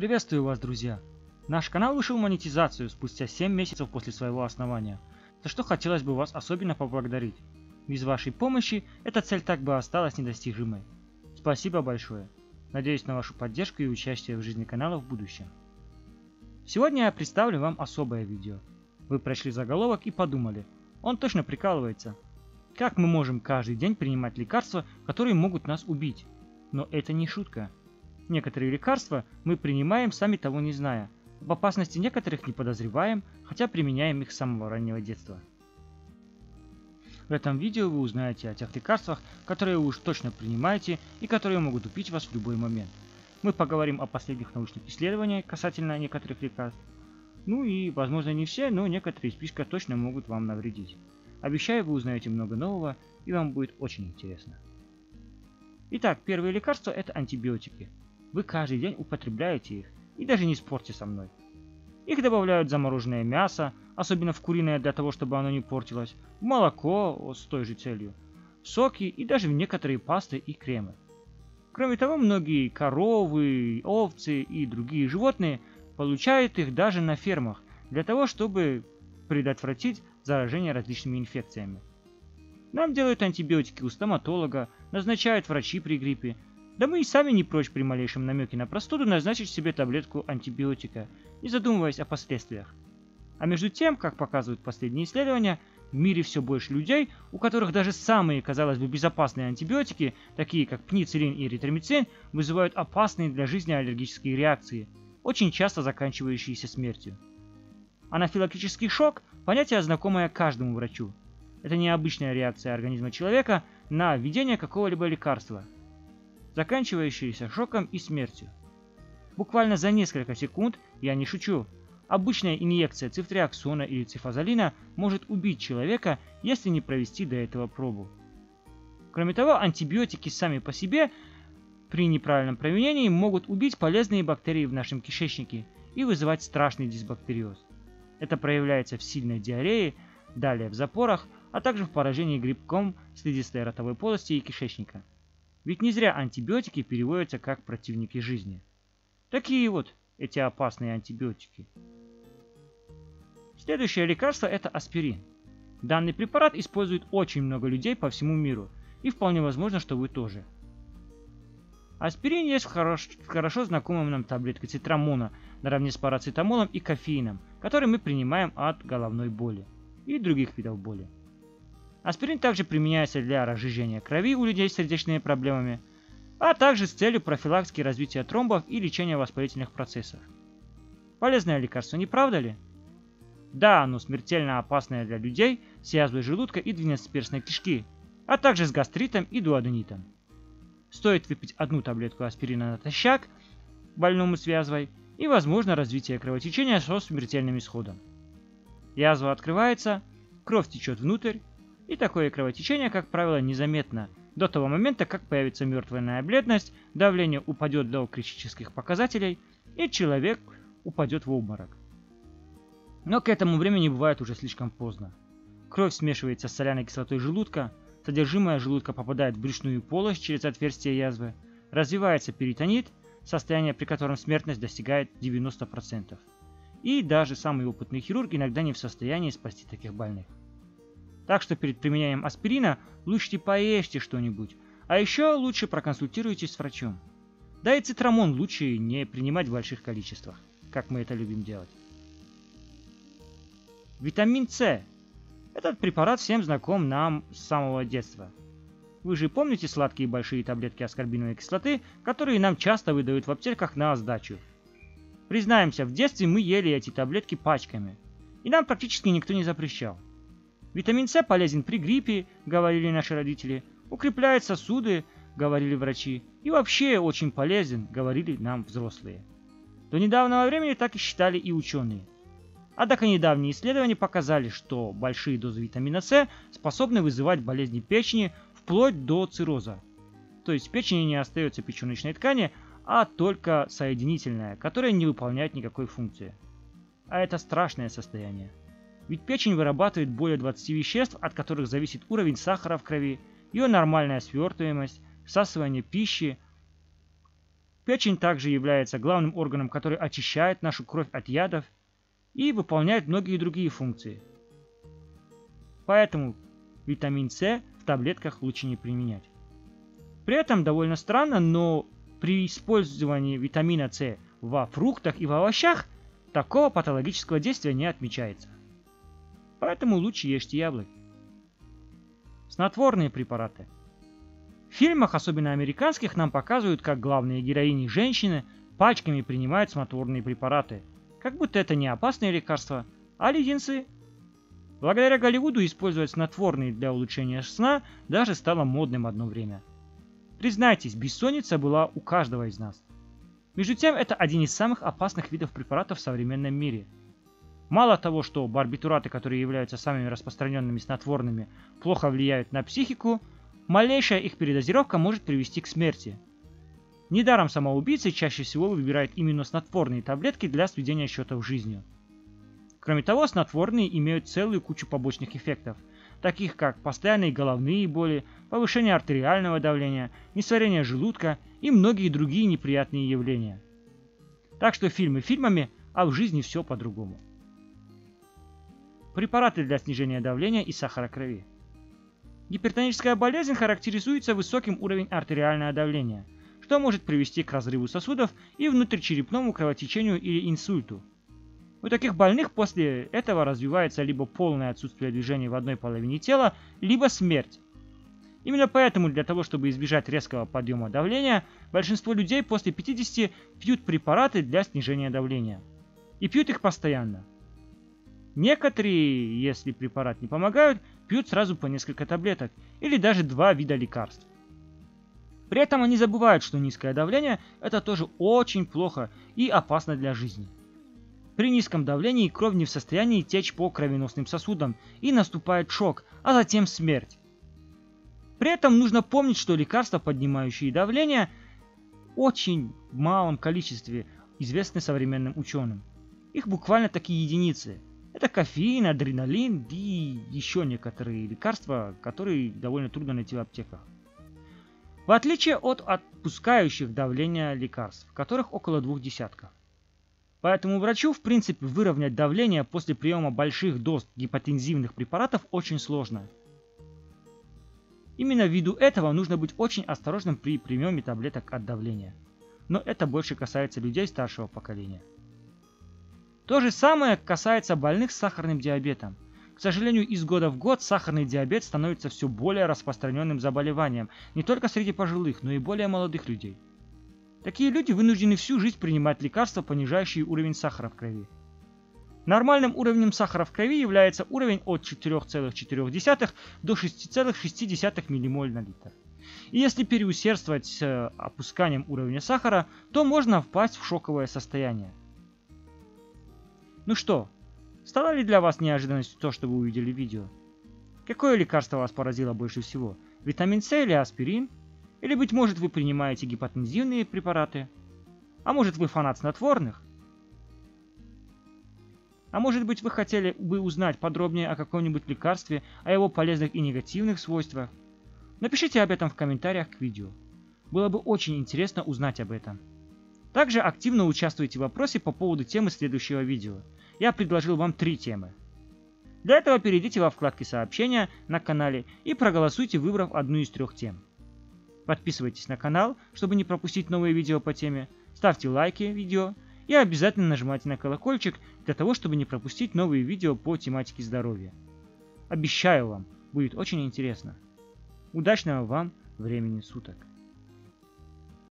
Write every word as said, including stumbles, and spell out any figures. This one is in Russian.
Приветствую вас, друзья! Наш канал вышел в монетизацию спустя семь месяцев после своего основания, за что хотелось бы вас особенно поблагодарить. Без вашей помощи эта цель так бы осталась недостижимой. Спасибо большое. Надеюсь на вашу поддержку и участие в жизни канала в будущем. Сегодня я представлю вам особое видео. Вы прочли заголовок и подумали, он точно прикалывается. Как мы можем каждый день принимать лекарства, которые могут нас убить? Но это не шутка. Некоторые лекарства мы принимаем, сами того не зная. Об опасности некоторых не подозреваем, хотя применяем их с самого раннего детства. В этом видео вы узнаете о тех лекарствах, которые вы уж точно принимаете и которые могут убить вас в любой момент. Мы поговорим о последних научных исследованиях касательно некоторых лекарств. Ну и, возможно, не все, но некоторые из списка точно могут вам навредить. Обещаю, вы узнаете много нового и вам будет очень интересно. Итак, первые лекарства — это антибиотики. Вы каждый день употребляете их, и даже не спорьте со мной. Их добавляют в замороженное мясо, особенно в куриное для того, чтобы оно не портилось, в молоко с той же целью, в соки и даже в некоторые пасты и кремы. Кроме того, многие коровы, овцы и другие животные получают их даже на фермах, для того, чтобы предотвратить заражение различными инфекциями. Нам делают антибиотики у стоматолога, назначают врачи при гриппе. Да мы и сами не прочь при малейшем намеке на простуду назначить себе таблетку антибиотика, не задумываясь о последствиях. А между тем, как показывают последние исследования, в мире все больше людей, у которых даже самые, казалось бы, безопасные антибиотики, такие как пенициллин и эритромицин, вызывают опасные для жизни аллергические реакции, очень часто заканчивающиеся смертью. Анафилактический шок – понятие, знакомое каждому врачу. Это необычная реакция организма человека на введение какого-либо лекарства, заканчивающаяся шоком и смертью. Буквально за несколько секунд, я не шучу, обычная инъекция цифтриаксона или цифазолина может убить человека, если не провести до этого пробу. Кроме того, антибиотики сами по себе при неправильном применении могут убить полезные бактерии в нашем кишечнике и вызывать страшный дисбактериоз. Это проявляется в сильной диарее, далее в запорах, а также в поражении грибком слизистой ротовой полости и кишечника. Ведь не зря антибиотики переводятся как противники жизни. Такие вот эти опасные антибиотики. Следующее лекарство — это аспирин. Данный препарат использует очень много людей по всему миру, и вполне возможно, что вы тоже. Аспирин есть в хорошо, хорошо знакомом нам таблетке цитрамона, наравне с парацетамолом и кофеином, который мы принимаем от головной боли и других видов боли. Аспирин также применяется для разжижения крови у людей с сердечными проблемами, а также с целью профилактики развития тромбов и лечения воспалительных процессов. Полезное лекарство, не правда ли? Да, оно смертельно опасное для людей с язвой желудка и двенадцатиперстной кишки, а также с гастритом и дуоденитом. Стоит выпить одну таблетку аспирина натощак больному с язвой, и возможно развитие кровотечения со смертельным исходом. Язва открывается, кровь течет внутрь, и такое кровотечение, как правило, незаметно до того момента, как появится мертвенная бледность, давление упадет до критических показателей, и человек упадет в обморок. Но к этому времени бывает уже слишком поздно. Кровь смешивается с соляной кислотой желудка, содержимое желудка попадает в брюшную полость через отверстие язвы, развивается перитонит, состояние, при котором смертность достигает девяноста процентов. И даже самый опытный хирург иногда не в состоянии спасти таких больных. Так что перед применением аспирина лучше поешьте что-нибудь, а еще лучше проконсультируйтесь с врачом. Да и цитрамон лучше не принимать в больших количествах, как мы это любим делать. Витамин С. Этот препарат всем знаком нам с самого детства. Вы же помните сладкие большие таблетки аскорбиновой кислоты, которые нам часто выдают в аптеках на сдачу? Признаемся, в детстве мы ели эти таблетки пачками, и нам практически никто не запрещал. Витамин С полезен при гриппе, говорили наши родители, укрепляет сосуды, говорили врачи, и вообще очень полезен, говорили нам взрослые. До недавнего времени так и считали и ученые. Однако недавние исследования показали, что большие дозы витамина С способны вызывать болезни печени вплоть до цирроза. То есть в печени не остается печеночной ткани, а только соединительная, которая не выполняет никакой функции. А это страшное состояние. Ведь печень вырабатывает более двадцати веществ, от которых зависит уровень сахара в крови, ее нормальная свертываемость, всасывание пищи, Печень также является главным органом, который очищает нашу кровь от ядов и выполняет многие другие функции. Поэтому витамин С в таблетках лучше не применять. При этом довольно странно, но при использовании витамина С во фруктах и в овощах такого патологического действия не отмечается. Поэтому лучше ешьте яблоки. Снотворные препараты. В фильмах, особенно американских, нам показывают, как главные героини женщины пачками принимают снотворные препараты, как будто это не опасные лекарства, а леденцы. Благодаря Голливуду использовать снотворные для улучшения сна даже стало модным одно время. Признайтесь, бессонница была у каждого из нас. Между тем, это один из самых опасных видов препаратов в современном мире. Мало того, что барбитураты, которые являются самыми распространенными снотворными, плохо влияют на психику, малейшая их передозировка может привести к смерти. Недаром самоубийцы чаще всего выбирают именно снотворные таблетки для сведения счетов с жизнью. Кроме того, снотворные имеют целую кучу побочных эффектов, таких как постоянные головные боли, повышение артериального давления, несварение желудка и многие другие неприятные явления. Так что фильмы фильмами, а в жизни все по-другому. Препараты для снижения давления и сахара крови. Гипертоническая болезнь характеризуется высоким уровнем артериального давления, что может привести к разрыву сосудов и внутричерепному кровотечению или инсульту. У таких больных после этого развивается либо полное отсутствие движения в одной половине тела, либо смерть. Именно поэтому для того, чтобы избежать резкого подъема давления, большинство людей после пятидесяти пьют препараты для снижения давления. И пьют их постоянно. Некоторые, если препарат не помогают, пьют сразу по несколько таблеток или даже два вида лекарств. При этом они забывают, что низкое давление – это тоже очень плохо и опасно для жизни. При низком давлении кровь не в состоянии течь по кровеносным сосудам и наступает шок, а затем смерть. При этом нужно помнить, что лекарства, поднимающие давление, очень в малом количестве известны современным ученым. Их буквально такие единицы. Это кофеин, адреналин и еще некоторые лекарства, которые довольно трудно найти в аптеках. В отличие от отпускающих давление лекарств, которых около двух десятков. Поэтому врачу, в принципе, выровнять давление после приема больших доз гипотензивных препаратов очень сложно. Именно ввиду этого нужно быть очень осторожным при приеме таблеток от давления. Но это больше касается людей старшего поколения. То же самое касается больных с сахарным диабетом. К сожалению, из года в год сахарный диабет становится все более распространенным заболеванием не только среди пожилых, но и более молодых людей. Такие люди вынуждены всю жизнь принимать лекарства, понижающие уровень сахара в крови. Нормальным уровнем сахара в крови является уровень от четырёх целых четырёх десятых до шести целых шести десятых миллимоль на литр. И если переусердствовать с опусканием уровня сахара, то можно впасть в шоковое состояние. Ну что, стало ли для вас неожиданностью то, что вы увидели в видео? Какое лекарство вас поразило больше всего? Витамин С или аспирин? Или, быть может, вы принимаете гипотензивные препараты? А может, вы фанат снотворных? А может быть, вы хотели бы узнать подробнее о каком-нибудь лекарстве, о его полезных и негативных свойствах? Напишите об этом в комментариях к видео. Было бы очень интересно узнать об этом. Также активно участвуйте в вопросе по поводу темы следующего видео. Я предложил вам три темы. Для этого перейдите во вкладке «Сообщения» на канале и проголосуйте, выбрав одну из трех тем. Подписывайтесь на канал, чтобы не пропустить новые видео по теме, ставьте лайки видео и обязательно нажимайте на колокольчик для того, чтобы не пропустить новые видео по тематике здоровья. Обещаю вам, будет очень интересно. Удачного вам времени суток!